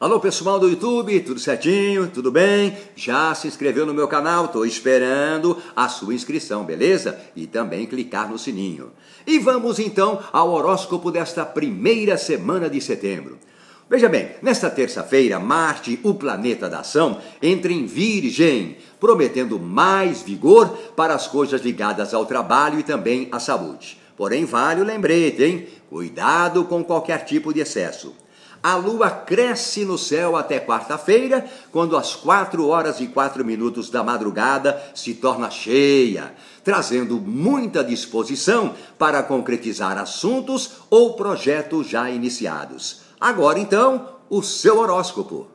Alô pessoal do YouTube, tudo certinho? Tudo bem? Já se inscreveu no meu canal? Estou esperando a sua inscrição, beleza? E também clicar no sininho. E vamos então ao horóscopo desta primeira semana de setembro. Veja bem, nesta terça-feira, Marte, o planeta da ação, entra em Virgem, prometendo mais vigor para as coisas ligadas ao trabalho e também à saúde. Porém, vale o lembrete, hein? Cuidado com qualquer tipo de excesso. A lua cresce no céu até quarta-feira, quando às 4h04 da madrugada se torna cheia, trazendo muita disposição para concretizar assuntos ou projetos já iniciados. Agora então, o seu horóscopo.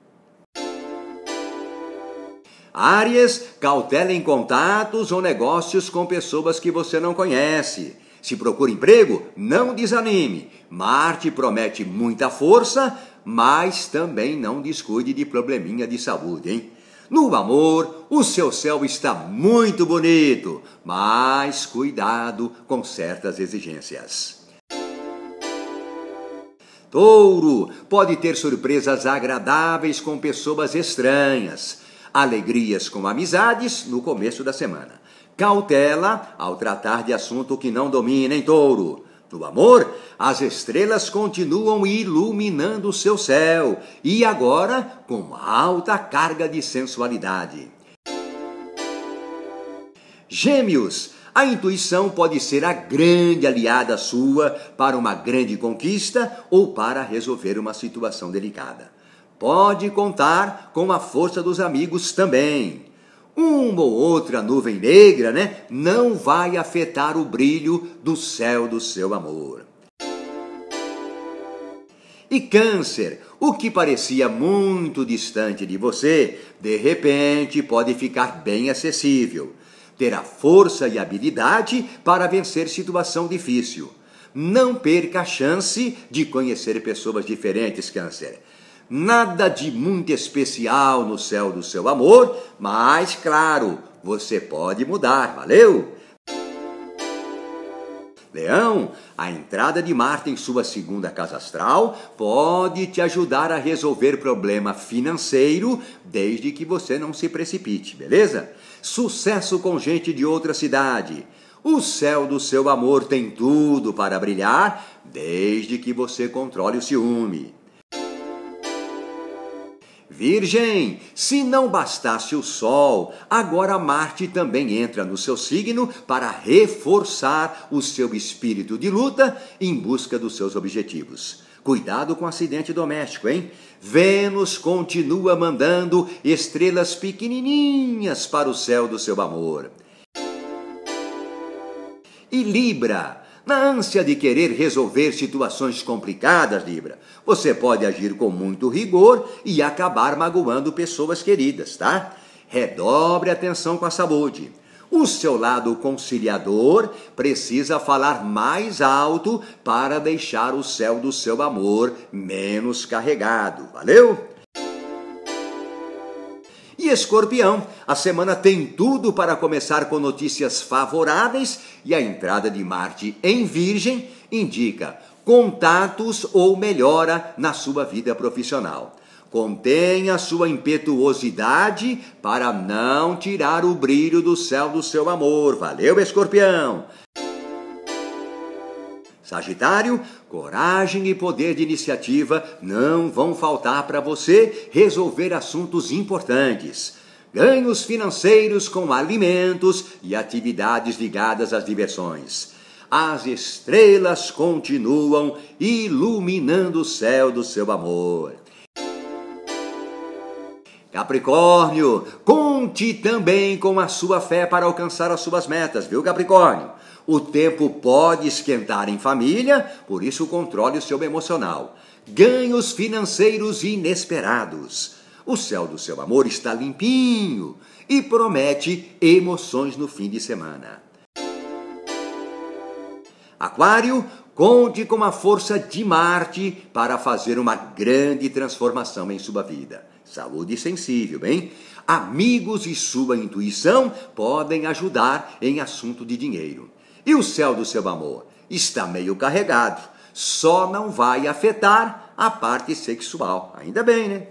Áries, cautela em contatos ou negócios com pessoas que você não conhece. Se procura emprego, não desanime. Marte promete muita força, mas também não descuide de probleminha de saúde, hein? No amor, o seu céu está muito bonito, mas cuidado com certas exigências. Touro, pode ter surpresas agradáveis com pessoas estranhas. Alegrias com amizades no começo da semana. Cautela ao tratar de assunto que não domina, hein, Touro? No amor, as estrelas continuam iluminando o seu céu e agora com alta carga de sensualidade. Gêmeos, a intuição pode ser a grande aliada sua para uma grande conquista ou para resolver uma situação delicada. Pode contar com a força dos amigos também. Uma ou outra nuvem negra, não vai afetar o brilho do céu do seu amor. E Câncer, o que parecia muito distante de você, de repente pode ficar bem acessível. Terá força e habilidade para vencer situação difícil. Não perca a chance de conhecer pessoas diferentes, Câncer. Nada de muito especial no céu do seu amor, mas, claro, você pode mudar, valeu? Leão, a entrada de Marte em sua segunda casa astral pode te ajudar a resolver problema financeiro, desde que você não se precipite, beleza? Sucesso com gente de outra cidade. O céu do seu amor tem tudo para brilhar, desde que você controle o ciúme. Virgem, se não bastasse o Sol, agora Marte também entra no seu signo para reforçar o seu espírito de luta em busca dos seus objetivos. Cuidado com acidente doméstico, hein? Vênus continua mandando estrelas pequenininhas para o céu do seu amor. E Libra, na ânsia de querer resolver situações complicadas, Libra, você pode agir com muito rigor e acabar magoando pessoas queridas, tá? Redobre atenção com a saúde. O seu lado conciliador precisa falar mais alto para deixar o céu do seu amor menos carregado, valeu? E Escorpião, a semana tem tudo para começar com notícias favoráveis e a entrada de Marte em Virgem indica contatos ou melhora na sua vida profissional. Contenha sua impetuosidade para não tirar o brilho do céu do seu amor. Valeu, Escorpião! Sagitário, coragem e poder de iniciativa não vão faltar para você resolver assuntos importantes. Ganhos financeiros com alimentos e atividades ligadas às diversões. As estrelas continuam iluminando o céu do seu amor. Capricórnio, conte também com a sua fé para alcançar as suas metas, viu, Capricórnio? O tempo pode esquentar em família, por isso controle o seu emocional. Ganhos financeiros inesperados. O céu do seu amor está limpinho e promete emoções no fim de semana. Aquário, conte com a força de Marte para fazer uma grande transformação em sua vida. Saúde sensível, hein? Amigos e sua intuição podem ajudar em assunto de dinheiro. E o céu do seu amor está meio carregado, só não vai afetar a parte sexual. Ainda bem, né?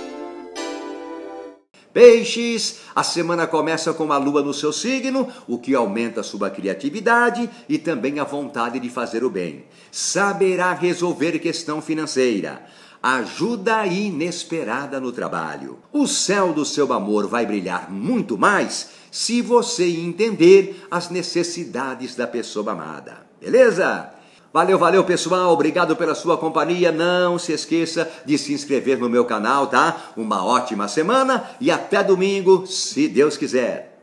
Peixes, a semana começa com a lua no seu signo, o que aumenta sua criatividade e também a vontade de fazer o bem. Saberá resolver questão financeira. Ajuda inesperada no trabalho. O céu do seu amor vai brilhar muito mais se você entender as necessidades da pessoa amada. Beleza? Valeu, pessoal. Obrigado pela sua companhia. Não se esqueça de se inscrever no meu canal, tá? Uma ótima semana e até domingo, se Deus quiser.